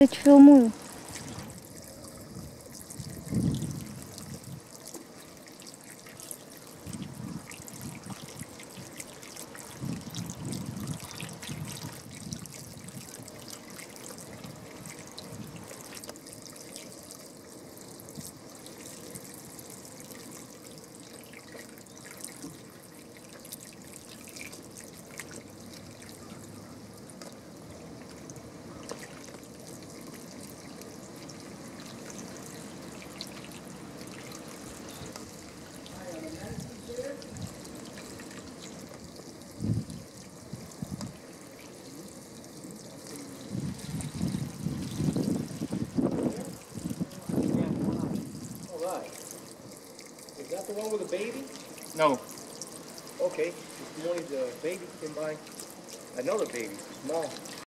Te filmuju. Alright. Is that the one with the baby? No. Okay. This morning the baby came by. Another baby, small.